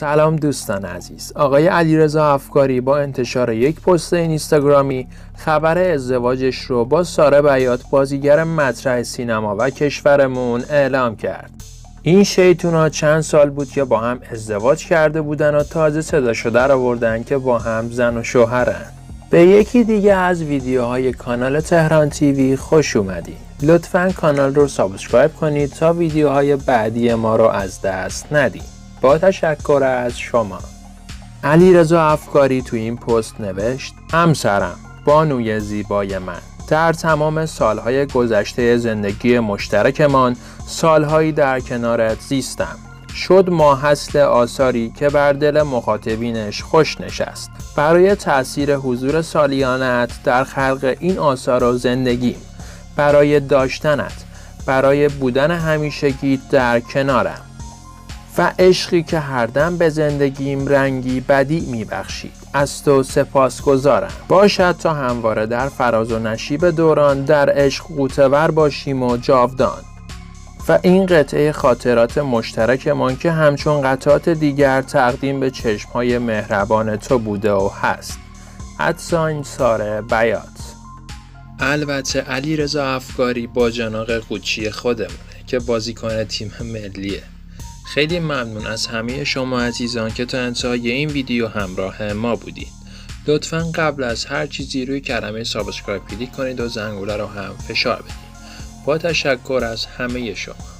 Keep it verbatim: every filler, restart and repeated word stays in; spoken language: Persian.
سلام دوستان عزیز. آقای علیرضا افکاری با انتشار یک پست اینستاگرامی خبر ازدواجش رو با ساره بیات بازیگر مطرح سینما و کشورمون اعلام کرد. این شیطونا چند سال بود که با هم ازدواج کرده بودن و تازه صداشو در آوردن که با هم زن و شوهرن. به یکی دیگه از ویدیوهای کانال تهران تیوی خوش اومدید. لطفاً کانال رو سابسکرایب کنید تا ویدیوهای بعدی ما رو از دست ندید. با تشکر از شما. علیرضا افکاری تو این پست نوشت: همسرم، بانوی زیبای من، در تمام سالهای گذشته زندگی مشترکمان سالهایی در کنارت زیستم. شد ماحصل آثاری که بر دل مخاطبینش خوش نشست. برای تأثیر حضور سالیانت در خلق این آثار و زندگیم، برای داشتنت، برای بودن همیشگی در کنارم و عشقی که هر دم به زندگیم رنگی بدیع میبخشید، از تو سپاسگزارم. باشد تا همواره در فراز و نشیب دوران در عشق غوطه‌ور باشیم و جاودان. و این قطعه خاطرات مشترکمان که همچون قطعات دیگر تقدیم به چشمهای مهربان تو بوده و هست. ادساین ساره بیات. البته علیرضا افکاری با جناق قوچی خودمونه که بازیکن تیم ملیه. خیلی ممنون از همه شما عزیزان که تا انتهای این ویدیو همراه ما بودید. لطفاً قبل از هر چیزی روی کلمه سابسکرایب کلیک کنید و زنگوله رو هم فشار بدید. با تشکر از همه شما.